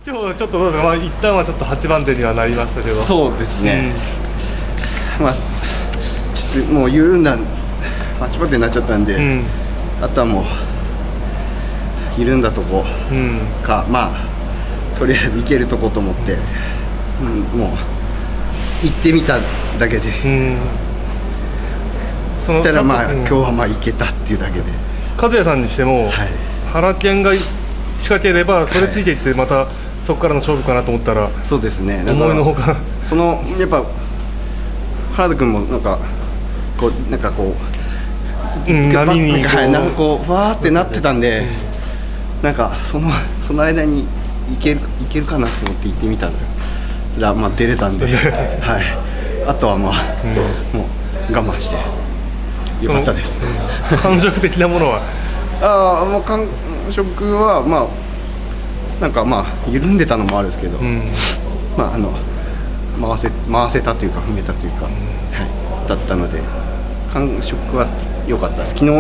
今日はちょっとどうですか、まあ一旦はちょっと8番手にはなりましたけど。 そうですね、まあちょっともう緩んだ8番手になっちゃったんで、あとはもう緩んだとこか、まあとりあえず行けるとこと思って、もう行ってみただけで、そしたらまあ今日はまあ行けたっていうだけで。 和也さんにしても、原研が仕掛ければそれついていってまたそこからの勝負かなと思ったら、 そうですね、 思いのほかそのやっぱ原田君もなんかこう波になんかこうふわーってなってたんで、なんかその間にいけるかなと思って行ってみたら、まあ出れたんで、はい、あとはまあ、もう我慢してよかったです。 感触的なものはもう感触はまあなんかまあ緩んでたのもあるんですけど、まあ回せたというか踏めたというか、だったので感触は良かったです。昨日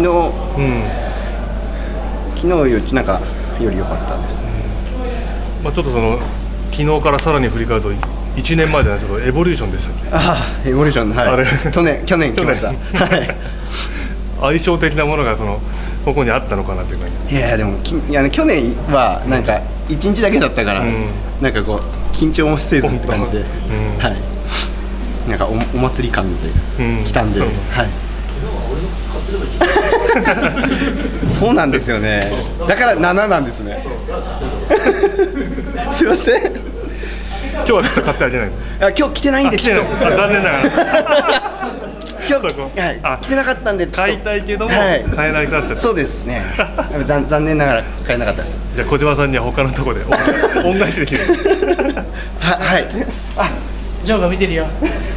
よりなんかより良かったです。 まあちょっと昨日からさらに振り返ると1年前じゃないですけど、エボリューションでしたっけ？ エボリューション、はい、あれ去年来ました。 相性的なものがここにあったのかなという感じ。 いやでも去年はなんか1日だけだったから、なんかこう緊張もせずって感じで、はい、なんかお祭り感で来たんで、はい。そうなんですよね。だから7なんですね。すいません。 今日は買ってあげないの？ 今日来てないんでちょっと残念ながら。 今日来てなかったんで買いたいけども買えなくなっちゃった。 そうですね。残念ながら買えなかったです。 じゃあ小島さんには他のところで恩返しできる。 はい。 ジョーが見てるよ。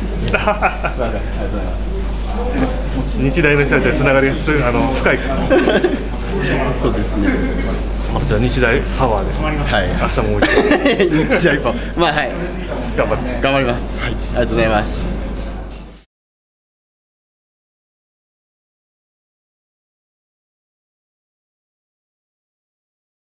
日大の人たちはつながりが深いから。 そうですね。 じゃあ日大パワーで、明日ももう一回。 日大パワー。まあはい。 頑張って。 頑張ります。ありがとうございます。